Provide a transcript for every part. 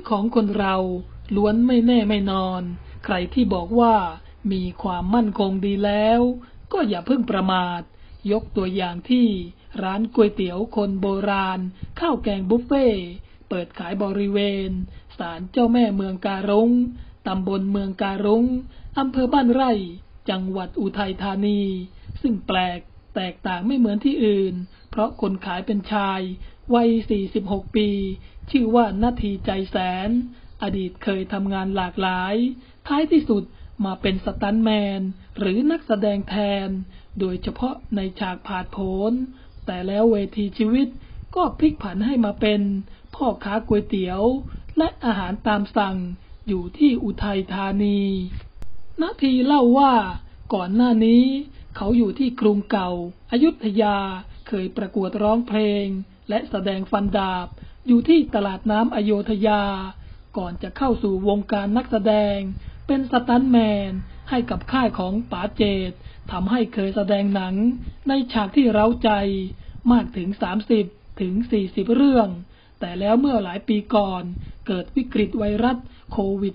ของคนเราล้วนไม่แน่ไม่นอนใครที่บอกว่ามีความมั่นคงดีแล้วก็อย่าเพิ่งประมาทยกตัวอย่างที่ร้านก๋วยเตี๋ยวคนโบราณข้าวแกงบุฟเฟ่เปิดขายบริเวณศาลเจ้าแม่เมืองการุงตำบลเมืองการุงอำเภอบ้านไร่จังหวัดอุทัยธานีซึ่งแปลกแตกต่างไม่เหมือนที่อื่นเพราะคนขายเป็นชายวัย46ปีชื่อว่านาทีใจแสนอดีตเคยทำงานหลากหลายท้ายที่สุดมาเป็นสตันท์แมนหรือนักแสดงแทนโดยเฉพาะในฉากผาดโผนแต่แล้วเวทีชีวิตก็พลิกผันให้มาเป็นพ่อค้าก๋วยเตี๋ยวและอาหารตามสั่งอยู่ที่อุทัยธานีนาทีเล่าว่าก่อนหน้านี้เขาอยู่ที่กรุงเก่าอยุธยาเคยประกวดร้องเพลงและแสดงฟันดาบอยู่ที่ตลาดน้ำอโยธยาก่อนจะเข้าสู่วงการนักแสดงเป็นสตันท์แมนให้กับค่ายของป๋าเจตทำให้เคยแสดงหนังในฉากที่เร้าใจมากถึง30 ถึง 40 เรื่องแต่แล้วเมื่อหลายปีก่อนเกิดวิกฤตไวรัสโควิด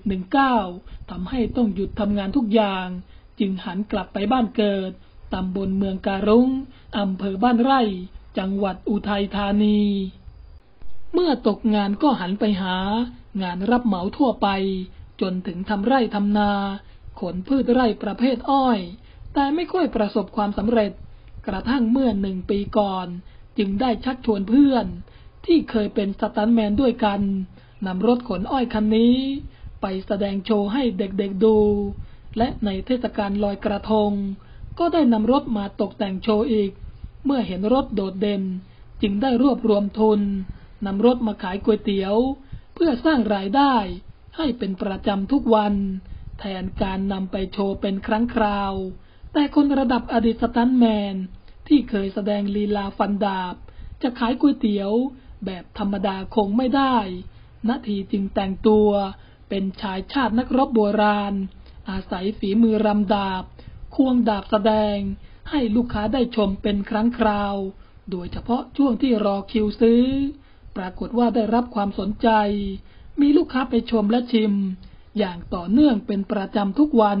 -19 ทำให้ต้องหยุดทำงานทุกอย่างจึงหันกลับไปบ้านเกิดตำบลเมืองการุงอำเภอบ้านไร่จังหวัดอุทัยธานีเมื่อตกงานก็หันไปหางานรับเหมาทั่วไปจนถึงทำไร่ทำนาขนพืชไร่ประเภทอ้อยแต่ไม่ค่อยประสบความสำเร็จกระทั่งเมื่อ1 ปีก่อนจึงได้ชักชวนเพื่อนที่เคยเป็นสตันท์แมนด้วยกันนำรถขนอ้อยคันนี้ไปแสดงโชว์ให้เด็กๆดูและในเทศกาลลอยกระทงก็ได้นำรถมาตกแต่งโชว์อีกเมื่อเห็นรถโดดเด่นจึงได้รวบรวมทุนนำรถมาขายก๋วยเตี๋ยวเพื่อสร้างรายได้ให้เป็นประจำทุกวันแทนการนำไปโชว์เป็นครั้งคราวแต่คนระดับอดีตสตันท์แมนที่เคยแสดงลีลาฟันดาบจะขายก๋วยเตี๋ยวแบบธรรมดาคงไม่ได้นาทีจึงแต่งตัวเป็นชายชาตินักรบโบราณอาศัยฝีมือรำดาบควงดาบแสดงให้ลูกค้าได้ชมเป็นครั้งคราวโดยเฉพาะช่วงที่รอคิวซื้อปรากฏว่าได้รับความสนใจมีลูกค้าไปชมและชิมอย่างต่อเนื่องเป็นประจำทุกวัน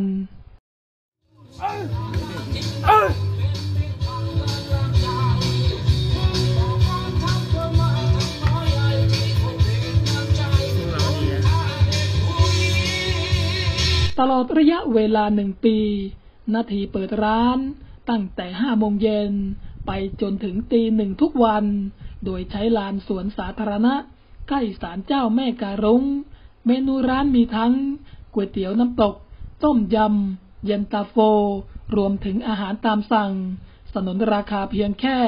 ตลอดระยะเวลา1 ปีนาทีเปิดร้านตั้งแต่5 โมงเย็นไปจนถึงตี 1ทุกวันโดยใช้ลานสวนสาธารณะใกล้ศาลเจ้าแม่การุงเมนูร้านมีทั้งก๋วยเตี๋ยวน้ำตกต้มยำเย็นตาโฟรวมถึงอาหารตามสั่งสนนราคาเพียงแค่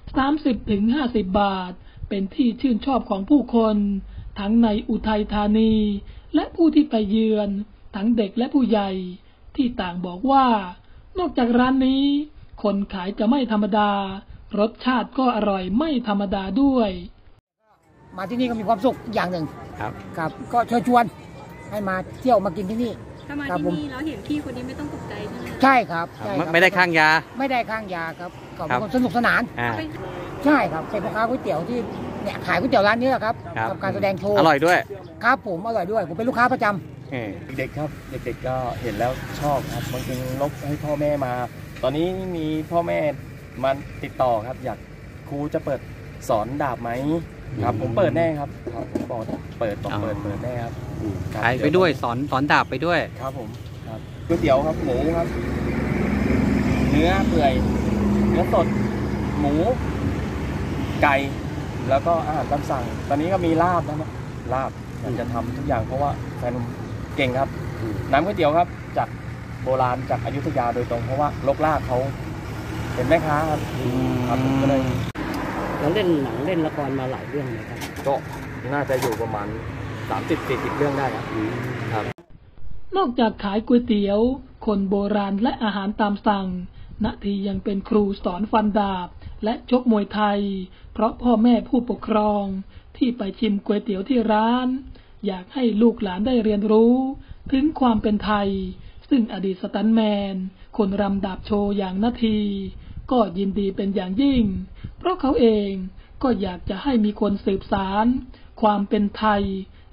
30 ถึง 50 บาทเป็นที่ชื่นชอบของผู้คนทั้งในอุทัยธานีและผู้ที่ไปเยือนทั้งเด็กและผู้ใหญ่ที่ต่างบอกว่านอกจากร้านนี้คนขายจะไม่ธรรมดารสชาติก็อร่อยไม่ธรรมดาด้วยมาที่นี่ก็มีความสุขอย่างหนึ่งครับก็เชิญชวนให้มาเที่ยวมากินที่นี่ถ้ามาที่นี่แล้วเห็นพี่คนนี้ไม่ต้องตกใจใช่ไหมใช่ครับไม่ได้ข้างยาไม่ได้ข้างยาครับก็เป็นคนสนุกสนานใช่ครับเป็นพ่อค้าก๋วยเตี๋ยวที่เนี่ยขายก๋วยเตี๋ยวร้านนี้แหละครับกับการแสดงโชว์อร่อยด้วยครับผมอร่อยด้วยผมเป็นลูกค้าประจำเด็กครับเด็กๆก็เห็นแล้วชอบครับบางทีลบให้พ่อแม่มาตอนนี้มีพ่อแม่มาติดต่อครับอยากครูจะเปิดสอนดาบไหมครับผมเปิดแน่ครับผมบอกเปิดแน่ครับขายไปด้วยสอนดาบไปด้วยครับผมครับก๋วยเตี๋ยวครับหมูครับเนื้อเปื่อยเนื้อสดหมูไก่แล้วก็อาหารตามสั่งตอนนี้ก็มีลาบนะลาบจะทำทุกอย่างเพราะว่าแฟนเก่งครับน้ำก๋วยเตี๋ยวครับจากโบราณจากอยุธยาโดยตรงเพราะว่าลกลากเขาเป็นแม่ค้าครับผมก็เลยเราเล่นหนังเล่นละครมาหลายเรื่องไหมครับก็น่าจะอยู่ประมาณ30-40 เรื่องได้ครับนอกจากขายก๋วยเตี๋ยวคนโบราณและอาหารตามสั่งนาทียังเป็นครูสอนฟันดาบและชกมวยไทยเพราะพ่อแม่ผู้ปกครองที่ไปชิมก๋วยเตี๋ยวที่ร้านอยากให้ลูกหลานได้เรียนรู้ถึงความเป็นไทยซึ่งอดีตสตันท์แมนคนรำดาบโชว์อย่างนาทีก็ยินดีเป็นอย่างยิ่งเพราะเขาเองก็อยากจะให้มีคนสืบสานความเป็นไทย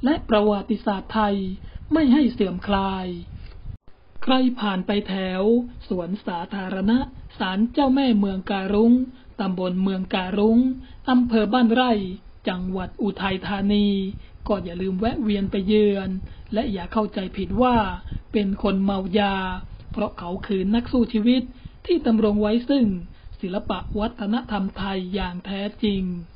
และประวัติศาสตร์ไทยไม่ให้เสื่อมคลายใครผ่านไปแถวสวนสาธารณะศาลเจ้าแม่เมืองการุ้งตำบลเมืองการุ้งอำเภอบ้านไร่จังหวัดอุทัยธานีก็อย่าลืมแวะเวียนไปเยือนและอย่าเข้าใจผิดว่าเป็นคนเมายาเพราะเขาคือนักสู้ชีวิตที่ดำรงไว้ซึ่งศิลปะวัฒนธรรมไทยอย่างแท้จริง